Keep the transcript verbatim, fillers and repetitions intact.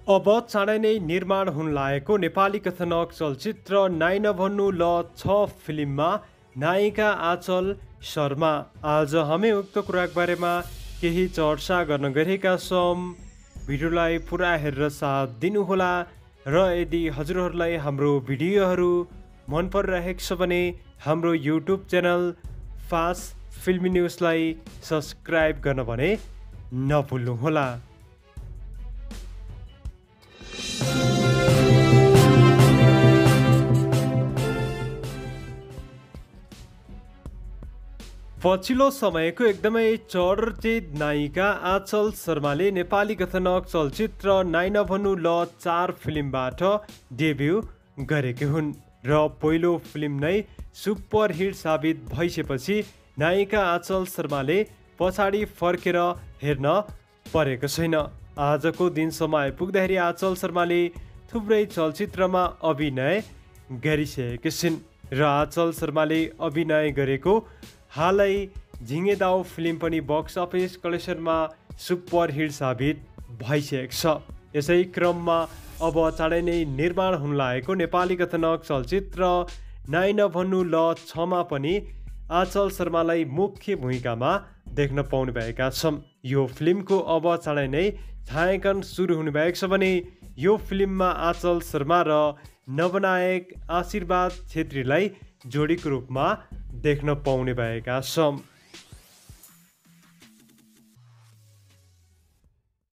अब चाँडै नै निर्माण हुन लागेको नेपाली कथानक चलचित्र नाइ नभन्नु ल छ फिल्ममा नायिका आँचल शर्मा। आज हामी उक्त कुराको बारेमा केही चर्चा गर्न गएका छौँ। भिडियोलाई पुरा हेरेर साथ दिनुहोला र यदि हजुरहरूलाई हाम्रो भिडियोहरू मन परिरहेको छ भने हाम्रो युट्युब च्यानल फास्ट फिल्मी न्युजलाई सब्सक्राइब गर्न भने नभुल्नुहोला। पछिल्लो समयको एकदमै चर्चित नायिका आँचल शर्माले नेपाली कथानक चलचित्र नाइ नभन्नु ल चार फिल्मबाट डेब्यू गरेकी हुन् र पहिलो फिल्म नै सुपरहिट साबित भइसकेपछि नायिका आँचल शर्माले पछाडि फर्केर हेर्न परेको छैन। आजको दिनसम्म आइपुग्दाखेरि आँचल शर्माले थुप्रै चलचित्रमा अभिनय गरिसकेकी छिन् र आँचल शर्माले अभिनय गरेको हालै झिङ्गे दाउ फिल्म पनि बक्स अफिस कलेक्सनमा सुपर हिट साबित भइसकेको छ। यसै क्रममा अब चाँडै नै निर्माण हुन लागेको नेपाली कथानक चलचित्र नाइ नभन्नु ल छमा पनि आँचल शर्मालाई मुख्य भूमिकामा देख्न पाउने भएका छौँ। यो फिल्मको अब चाँडै नै छायाङ्कन सुरु हुने भएको छ भने यो फिल्ममा आँचल शर्मा र नवनायक आशीर्वाद छेत्रीलाई जोडीको रूपमा देख्न पाउने भएका छौँ।